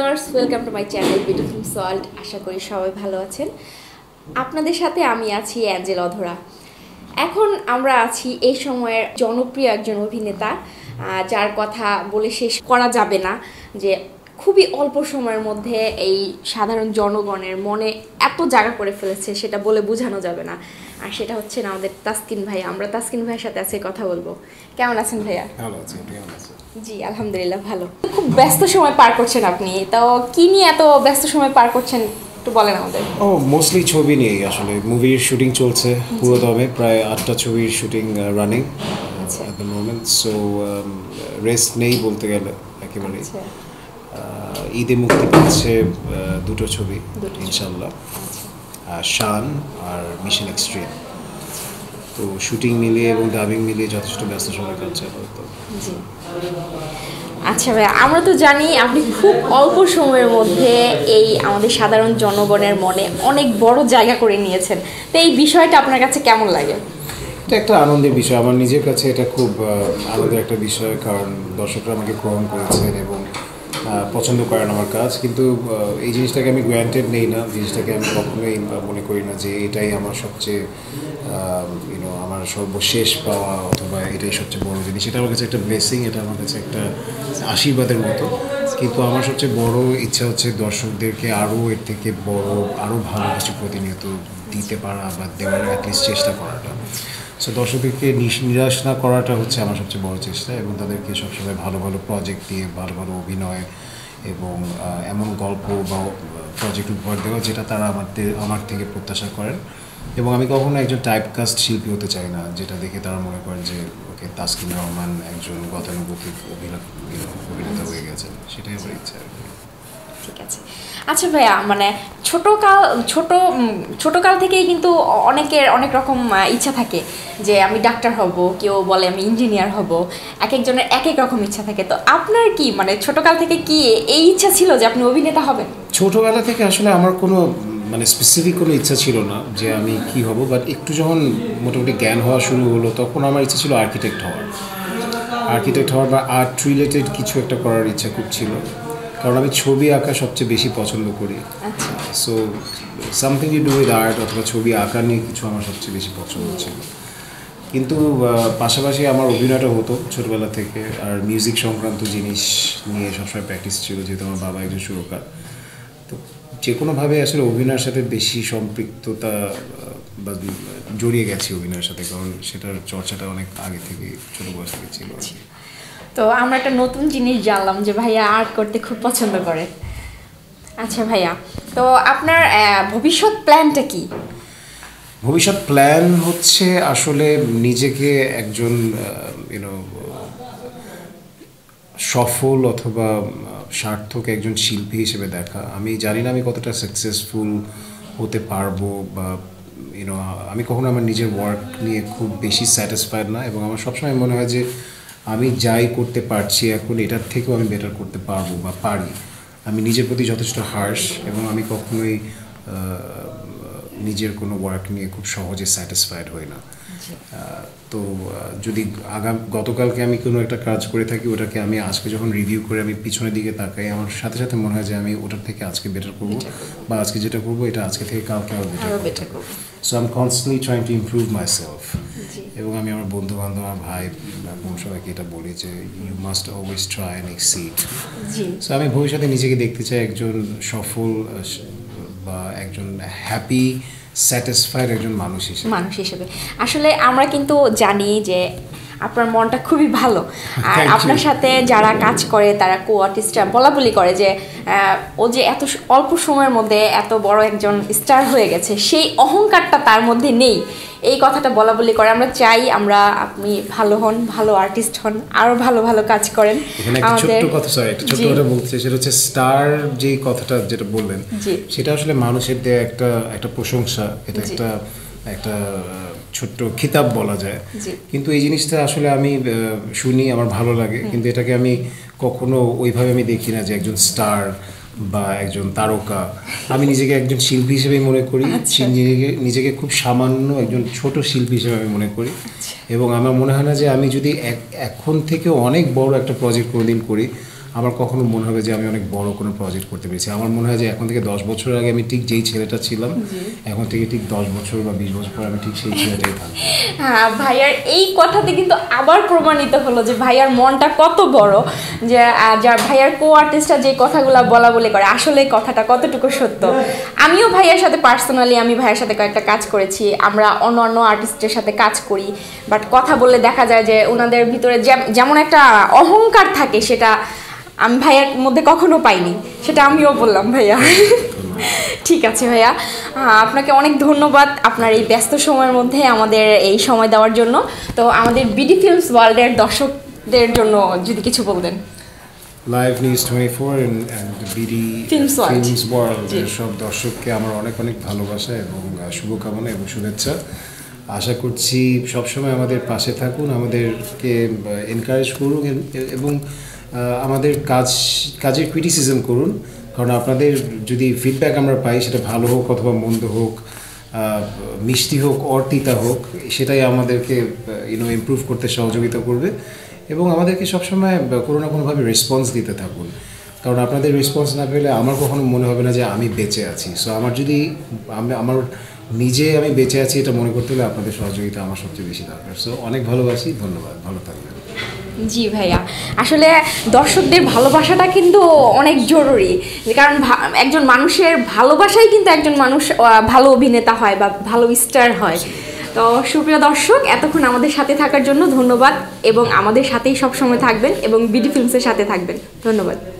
Viewers, welcome to my channel beautiful salt. আশা করি সবাই ভালো আছেন। আপনাদের সাথে আমি আছি অ্যাঞ্জেল অধরা। এখন আমরা আছি এই সময়ের জনপ্রিয় একজন অভিনেতা, যার কথা বলে শেষ করা যাবে না, যে খুবই অল্প সময়ের মধ্যে এই সাধারণ জনগণের মনে এত জায়গা করে ফেলেছে, সেটা বলে বোঝানো যাবে না। আর সেটা হচ্ছে না আমাদের তাসকিন ভাই। আমরা তাসকিন ভাইয়ের সাথে আজকে কথা বলবো। কেমন আছেন ভাইয়া? ভালো আছি, কেমন আছেন? জি আলহামদুলিল্লাহ ভালো। খুব ব্যস্ত সময় পার করছেন আপনি, তো কি নিয়ে এত ব্যস্ত সময় পার করছেন একটু বলেন আমাদের। মোস্টলি ছবি নিয়েই, আসলে মুভির শুটিং চলছে পুরো দমে, প্রায় 8টা ছবির shooting running at the moment. So rest নেই বলতে গেলে একেবারেই। ঈদে মুক্তি পাচ্ছে দুটো ছবি ইনশাল্লাহ, শান আর মিশন এক্সট্রিম। তো শুটিং মিলিয়ে এবং ডাবিং মিলিয়ে যথেষ্ট ব্যস্ত সময় কাটছে হয়তো। জি আচ্ছা ভাই, আমরা তো জানি আপনি খুব অল্প সময়ের মধ্যে এই আমাদের সাধারণ জনগণের মনে অনেক বড় জায়গা করে নিয়েছেন, তো এই বিষয়টা আপনার কাছে কেমন লাগে? এটা একটা আনন্দের বিষয়, আমার নিজের কাছে এটা খুব আনন্দের একটা বিষয়, কারণ দর্শকরা আমাকে গ্রহণ করেছেন এবং পছন্দ করেন আমার কাজ। কিন্তু এই জিনিসটাকে আমি গ্র্যান্টেড নেই না, জিনিসটাকে আমি কখনোই মনে করি না যে এটাই আমার সবচেয়ে আমার সর্বশেষ পাওয়া অথবা এটাই সবচেয়ে বড় জিনিস। এটা আমার কাছে একটা ব্লেসিং, এটা আমার কাছে একটা আশীর্বাদের মতো। কিন্তু আমার সবচেয়ে বড় ইচ্ছা হচ্ছে দর্শকদেরকে আরও এর থেকে বড়, আরও ভালো কিছু প্রতিনিয়ত দিতে পারা বা দেওয়ার অ্যাটলিস্ট চেষ্টা করাটা। সো দর্শকদেরকে নিরাশ না করাটা হচ্ছে আমার সবচেয়ে বড় চেষ্টা, এবং তাদেরকে সবসময় ভালো ভালো প্রজেক্ট দিয়ে, ভালো ভালো অভিনয় এবং এমন গল্প বা প্রজেক্ট উপহার দেওয়া যেটা তারা আমার থেকে প্রত্যাশা করেন। এবং আমি কখনো একজন টাইপকাস্ট শিল্পী হতে চাই না, যেটা দেখে তারা মনে করেন যে ওকে তাসকিন রহমান একজন গতানুগতিক অভিনেতা হয়ে গেছেন। সেটাই আমার ইচ্ছা। ঠিক আছে। আচ্ছা ভাইয়া, মানে ছোটকাল থেকেই কিন্তু অনেকের অনেক রকম ইচ্ছা থাকে যে আমি ডাক্তার হব, কেউ বলে আমি ইঞ্জিনিয়ার হব, এক একজনের এক এক রকম ইচ্ছা থাকে। তো আপনার কি মানে ছোটকাল থেকে কি এই ইচ্ছা ছিল যে আপনি অভিনেতা হবেন? ছোটবেলা থেকে আসলে আমার কোনো স্পেসিফিক কোনো ইচ্ছা ছিল না যে আমি কি হব, বাট একটু যখন মোটামুটি জ্ঞান হওয়া শুরু হলো তখন আমার ইচ্ছা ছিল আর্কিটেক্ট হওয়ার বা আর্ট রিলেটেড কিছু একটা করার ইচ্ছা খুব ছিল, কারণ আমি ছবি আঁকা সবচেয়ে বেশি পছন্দ করি। So something to do with art অথবা ছবি আঁকা নিয়ে কিছু আমার সবচেয়ে বেশি পছন্দ ছিল। কিন্তু পাশাপাশি আমার অভিনয়টা হতো ছোটবেলা থেকে, আর মিউজিক সংক্রান্ত জিনিস নিয়ে সবসময় প্র্যাকটিস ছিল, যেহেতু আমার বাবা একজন সুরকার। তো যে কোনোভাবে আসলে অভিনয়ের সাথে বেশি সম্পৃক্ততা বা জড়িয়ে গেছি অভিনয়ের সাথে, কারণ সেটার চর্চাটা অনেক আগে থেকে, ছোটো বয়স থেকে ছিল। তো আমরা একটা নতুন জিনিস জানলাম যে ভাইয়া আর্ট করতে খুব পছন্দ করে। আচ্ছা ভাইয়া, তো আপনার ভবিষ্যৎ প্ল্যানটা কি? ভবিষ্যৎ প্ল্যান হচ্ছে আসলে নিজেকে একজন সফল অথবা সার্থক একজন শিল্পী হিসেবে দেখা। আমি জানি না আমি কতটা সাকসেসফুল হতে পারবো, বা আমি কখনো আমার নিজের ওয়ার্ক নিয়ে খুব বেশি স্যাটিসফাইড না, এবং আমার সবসময় মনে হয় যে আমি যাই করতে পারছি এখন এটার থেকেও আমি বেটার করতে পারবো বা পারি। আমি নিজের প্রতি যথেষ্ট হার্শ, এবং আমি কখনোই নিজের কোনো ওয়ার্ক নিয়ে খুব সহজে স্যাটিসফাইড হই না। তো যদি গতকালকে আমি কোনো একটা কাজ করে থাকি, ওটাকে আমি আজকে যখন রিভিউ করে আমি পিছনের দিকে তাকাই, আমার সাথে সাথে মনে হয় যে আমি ওটার থেকে আজকে বেটার করবো, বা আজকে যেটা করবো এটা আজকে থেকে কালকে আরও বেটার করবো। So I am constantly trying to improve myself. এবং আমি আমার বন্ধু বান্ধব, আমার ভাই বোন সবাইকে এটা বলি যে you must always try and exceed. So আমি ভবিষ্যতে নিজেকে দেখতে চাই একজন সফল বা একজন হ্যাপি স্যাটিসফাইড একজন মানুষ হিসেবে। আসলে আমরা কিন্তু জানি যে আপনার মনটা খুবই ভালো, আর আপনার সাথে যারা কাজ করে তারা কো আর্টিস্টরা বলাবলি করে যে ও যে এত অল্প সময়ের মধ্যে এত বড় একজন স্টার হয়ে গেছে, সেই অহংকারটা তার মধ্যে নেই, এই কথাটা বলাবলি করে। আমরা চাই আপনি ভালো হন, ভালো আর্টিস্ট হন, আরও ভালো ভালো কাজ করেন। ছোট্ট কথা বলতে চাই, সেটা হচ্ছে স্টার যে কথাটা যেটা বললেন, সেটা আসলে মানুষের দেয়া একটা প্রশংসা, এটা একটা ছোট্ট খিতাব বলা যায়। কিন্তু এই জিনিসটা আসলে আমি শুনি, আমার ভালো লাগে, কিন্তু এটাকে আমি কখনো ওইভাবে আমি দেখি না যে একজন স্টার বা একজন তারকা। আমি নিজেকে একজন শিল্পী হিসেবেই মনে করি, নিজেকে খুব সামান্য একজন ছোট শিল্পী হিসেবে আমি মনে করি। এবং আমার মনে হয় না যে আমি যদি এখন থেকে অনেক বড় একটা প্রজেক্ট কোনোদিন করি, আমার কখনো মনে হবে যে আমি অনেক বড় কোনো প্রজেক্ট করতে পেরেছি। আমার মনে হয় যে এখন থেকে 10 বছর আগে আমি ঠিক যেই ছেলেটা ছিলাম, এখন থেকে ঠিক 10 বছর বা 20 বছর পর আমি ঠিক সেই ছেলেটাই থাকবো। হ্যাঁ, ভাইয়ার এই কথাতে কিন্তু আবার প্রমাণিত হলো যে ভাইয়ার মনটা কত বড়, যে যা ভাইয়ার কো আর্টিস্টরা যে কথাগুলো বলা বলে করে আসলে কথাটা কতটুকু সত্য। আমিও ভাইয়ার সাথে পার্সোনালি আমি ভাইয়ার সাথে কয়েকটা কাজ করেছি, আমরা অন্য অন্য আর্টিস্টের সাথে কাজ করি, বাট কথা বললে দেখা যায় যে ওনাদের ভিতরে যেমন একটা অহংকার থাকে সেটা আমি ভাইয়ার মধ্যে কখনো পাইনি, সেটা আমিও বললাম ভাইয়া। ঠিক আছে ভাইয়া, আপনাকে অনেক ধন্যবাদ আপনার এই ব্যস্ত সময়ের মধ্যে আমাদের এই সময় দেওয়ার জন্য। তো আমাদের বিডি ফিল্মস ওয়ার্ল্ডের দর্শকদের জন্য যদি কিছু বলতেন। Live news 24 and BD films world এর সব দর্শককে আমার অনেক অনেক ভালোবাসা এবং শুভকামনা এবং শুভেচ্ছা। আশা করছি সবসময় আমাদের পাশে থাকুন, আমাদেরকে এনকারেজ করুন এবং আমাদের কাজের ক্রিটিসিজম করুন, কারণ আপনাদের যদি ফিডব্যাক আমরা পাই, সেটা ভালো হোক অথবা মন্দ হোক, মিষ্টি হোক অর তিতা হোক, সেটাই আমাদেরকে ইমপ্রুভ করতে সহযোগিতা করবে। এবং আমাদেরকে সবসময় কোনো না কোনোভাবে রেসপন্স দিতে থাকুন, কারণ আপনাদের রেসপন্স না পেলে আমার কখনো মনে হবে না যে আমি বেঁচে আছি। সো আমার যদি আমার আমি বেঁচে আছি এটা মনে করতে হলে আপনাদের সহযোগিতা আমার সবচেয়ে বেশি দরকার। সো অনেক ভালোবাসি, ধন্যবাদ, ভালো থাকবেন। জি ভাইয়া, আসলে দর্শকদের ভালোবাসাটা কিন্তু অনেক জরুরি, কারণ একজন মানুষের ভালোবাসাই কিন্তু একজন মানুষ ভালো অভিনেতা হয় বা ভালো স্টার হয়। তো সুপ্রিয় দর্শক, এতক্ষণ আমাদের সাথে থাকার জন্য ধন্যবাদ এবং আমাদের সাথেই সবসময় থাকবেন এবং বিডি ফিল্মসের সাথে থাকবেন। ধন্যবাদ।